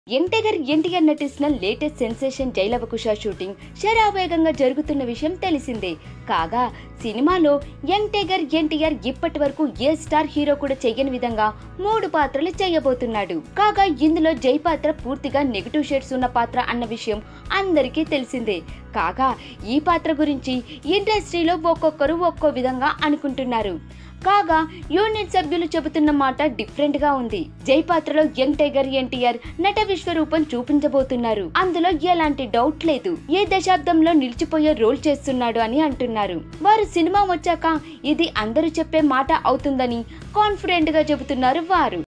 Young tiger NTR నటిస్తున్న latest sensation Jai Lava Kusa shooting శరవేగంగా జరుగుతున్న విషయం తెలిసిందే. కాగా సినిమాలో యంగ్ టైగర్ ఎన్టీఆర్ ఇప్పటి వరకు ఏ స్టార్ హీరో కూడా చేయని విధంగా 3 పాత్రలు చేయబోతున్నాడు. కాగా ఇందులో జై పాత్ర పూర్తిగా నెగటివ్ షేడ్స్ ఉన్న పాత్ర అన్న విషయం అందరికీ తెలిసిందే. కాగా ఈ పాత్ర గురించి ఇండస్ట్రీలో ఒక్కొక్కరు ఒక్కో విధంగా అనుకుంటున్నారు. కాగా యూనిట్ సభ్యులు చెబుతున్న మాట డిఫరెంట్ గా ఉంది. జై పాత్రలో యంగ్ టైగర్ ఎన్టీఆర్ నట విశ్వరూపం చూపించబోతున్నారు. అందులో ఎలాంటి డౌట్ లేదు. ఏ దశాబ్దంలో నిలిచిపోయే రోల్ చేస్తున్నాడు అని అంటున్నారు. వారు సినిమా వచ్చాక ఇది అందరూ చెప్పే మాట అవుతుందని కాన్ఫిడెంట్ గా చెబుతున్నారు వారు.